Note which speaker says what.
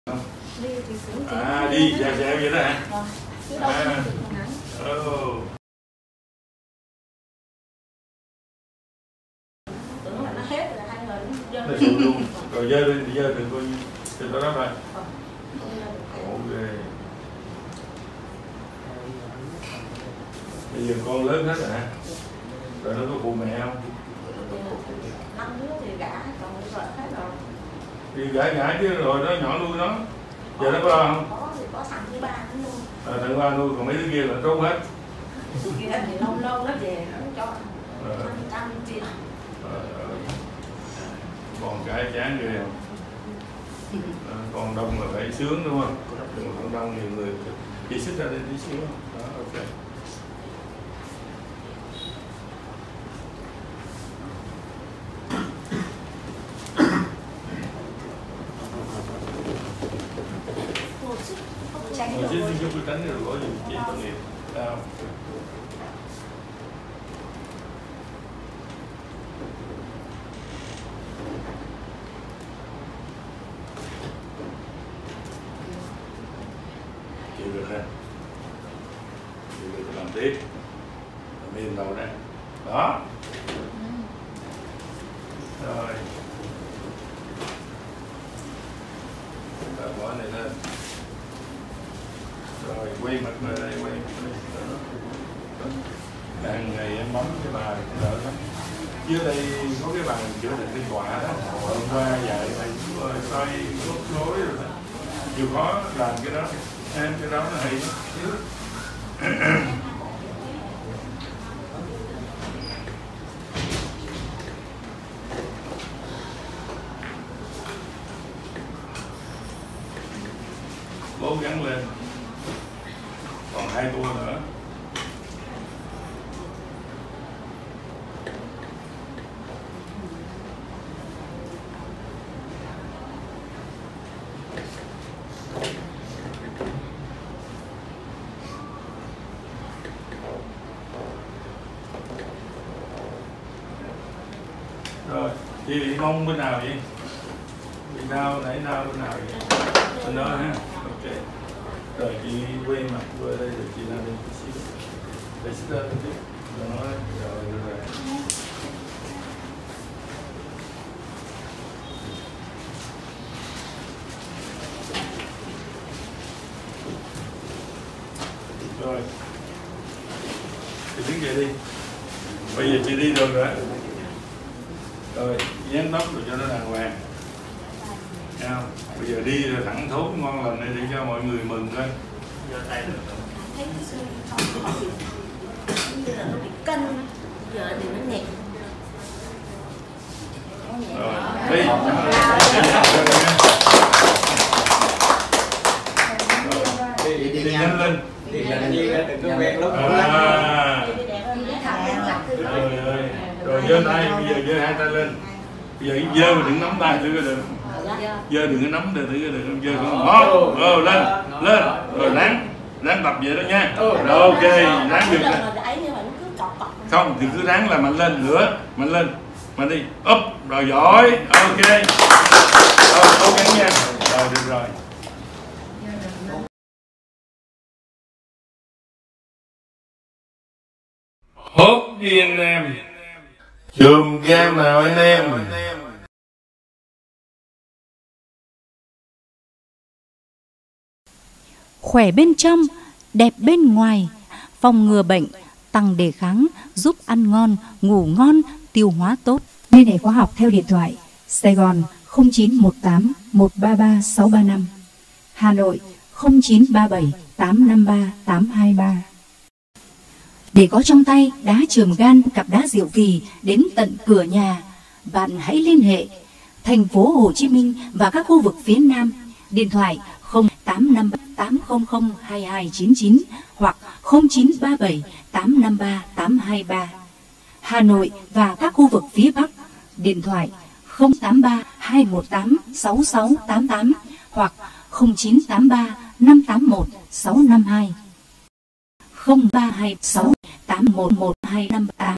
Speaker 1: Đi dẹp vậy đó hả?
Speaker 2: Tưởng là nó hết rồi, hai người
Speaker 1: nó sụp luôn. Rồi dơ lên thì dơ đừng coi như trên đó thôi. Khổ ghê. Bây giờ con lớn hết rồi hả? Rồi nó có phụ mẹ không?
Speaker 2: 5 đứa thì gả, còn vợ hết rồi.
Speaker 1: Thì gả chứ rồi nó nhỏ nuôi nó. Giờ nó có lo không?
Speaker 2: Có thì có thằng thứ ba nó nuôi.
Speaker 1: Thằng ba nuôi, còn mấy đứa kia là trốn hết.
Speaker 2: Kia thì lâu lâu nó về nó cho 500 triệu.
Speaker 1: Còn cái chán ghê không? Còn đông là phải sướng đúng không? Còn đông nhiều người chỉ xích ra đây tí xíu. Đó, ok. Ngồi xích chút cái tránh rồi có gì chị tội nghiệp. Sao? Chịu được ha? Chịu được thì làm tiếp. Miền đầu ra. Đó. Rồi. Rồi bỏ này lên. Rồi quay mặt về đây, quay mặt đây. Hàng ngày em bấm cái bài đỡ lắm. Dưới đây có cái bàn chữa định cái tọa đó. Hôm qua dạy thầy xoay gốc rối rồi đó. Chịu khó làm cái đó. Em cái đó nó hay lắm. Cố gắng lên. Còn 2 tour nữa. Rồi, chị bị mông bên nào vậy? Bị đau, nãy đau bên nào vậy? Bên đó ha, ok. Rồi chị quay mặt qua đây rồi chị làm đi tí xíu. Để xích lên tí. Đó, rồi. Rồi. Chị đứng dậy đi. Bây giờ chị đi được rồi. Rồi, dán tóc rồi cho nó đàng hoàng. Thấy không? Bây giờ đi rồi thẳng thốt ngon lành này để cho mọi người mừng thôi.
Speaker 2: Thấy cái xương không có bị, như là nó bị cân, giờ thì nó nhẹ.
Speaker 1: Rồi, đi. Đi nhanh lên.
Speaker 3: Đi nhanh lên, đừng có quen lúc.
Speaker 1: Rồi giơ tay, bây giờ giơ 2 tay lên. Bây giờ giơ mà đừng nắm tay thử coi được. Giơ đừng có nắm được, thử coi được không? Giơ không? Lên. Rồi ráng tập vậy đó nha. Rồi ok, ráng được rồi. Không thì cứ ráng là mạnh lên nữa, mạnh lên. Mạnh đi. Up, rồi giỏi. Ok. Rồi cố gắng nha. Rồi được rồi. Hốt đi anh em. Chùm cam nào anh em.
Speaker 4: Khỏe bên trong, đẹp bên ngoài, phòng ngừa bệnh, tăng đề kháng, giúp ăn ngon, ngủ ngon, tiêu hóa tốt. Liên hệ khóa học theo điện thoại Sài Gòn 0918 133 635, Hà Nội 0937 853 823. Để có trong tay đá Trường Gan, cặp đá Diệu Kỳ đến tận cửa nhà, bạn hãy liên hệ thành phố Hồ Chí Minh và các khu vực phía Nam. Điện thoại 0853 800 2299 hoặc 0937 853 823. Hà Nội và các khu vực phía Bắc. Điện thoại 083 218 6688 hoặc 0983 581 652. 0326 811 258.